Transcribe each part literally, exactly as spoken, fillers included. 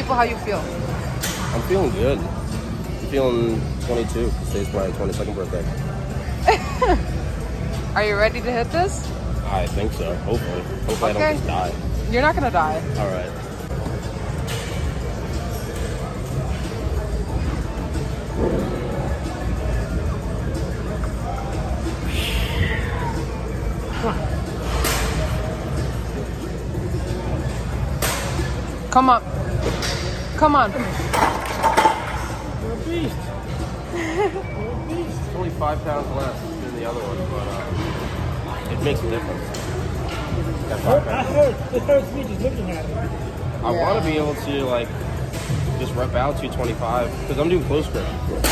people how you feel. I'm feeling good. I'm feeling twenty-two. Today's my twenty-second birthday. Are you ready to hit this? I think so. Hopefully. Hopefully Okay. I don't just die. You're not gonna die. All right. Come on. Come on. You're a beast. You're a beast. It's only five pounds less than the other one, but uh, it makes a difference. Got five I pounds. hurt. It hurts me just looking at it. I want to be able to like just rep out two twenty-five because I'm doing close grip.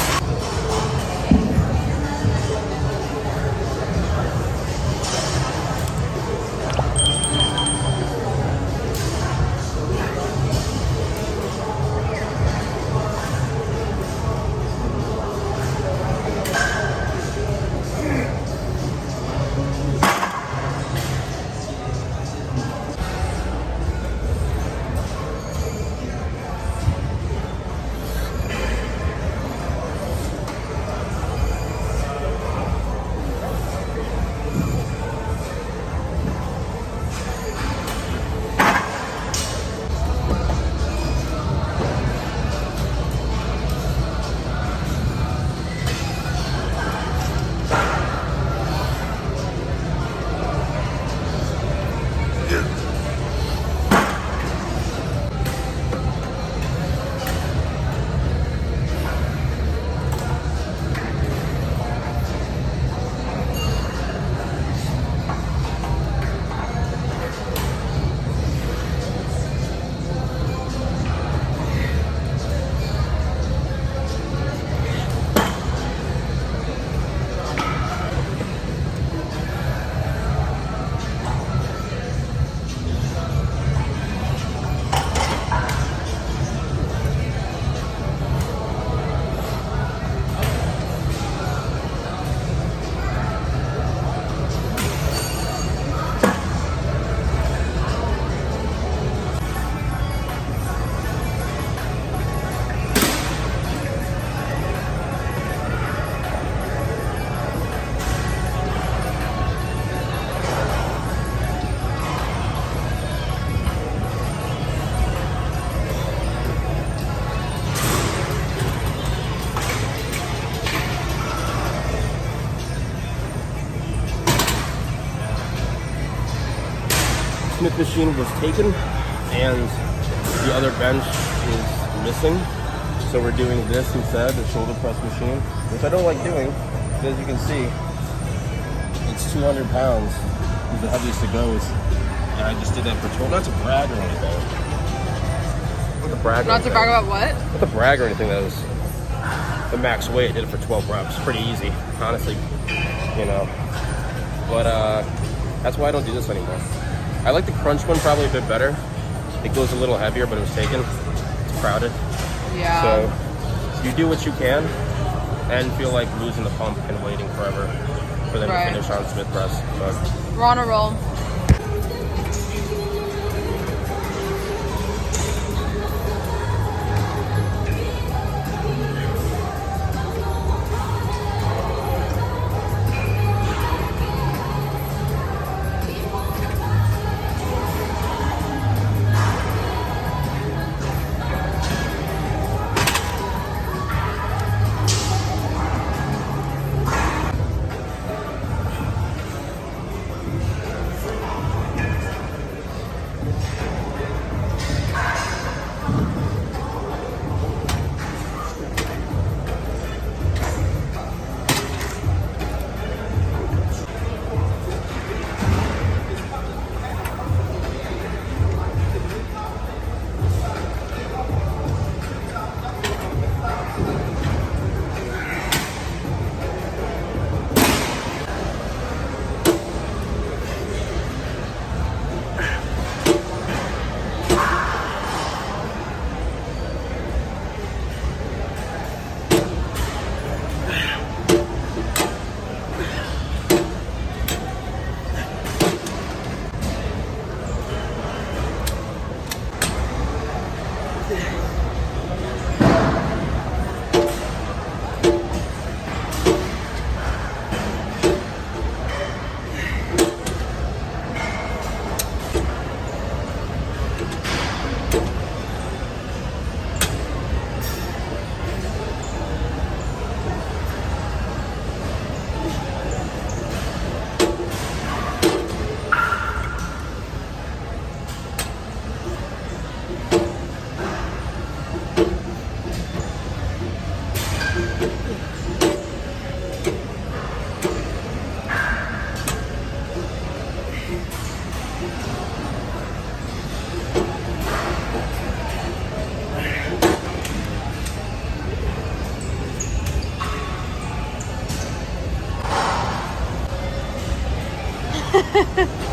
Smith machine was taken and the other bench is missing, so we're doing this instead, the shoulder press machine, which I don't like doing because as you can see it's two hundred pounds. It's the heaviest it goes, and I just did that for twelve. Not to brag or anything. Not to brag. Not to brag about what? Not to brag or anything. That was the max weight. I did it for twelve reps. Pretty easy, honestly. You know, but uh, that's why I don't do this anymore. I like the crunch one probably a bit better. It goes a little heavier, but it was taken. It's crowded. Yeah. So you do what you can and feel like losing the pump and waiting forever for them Right. to finish on Smith press. But We're on a roll. it.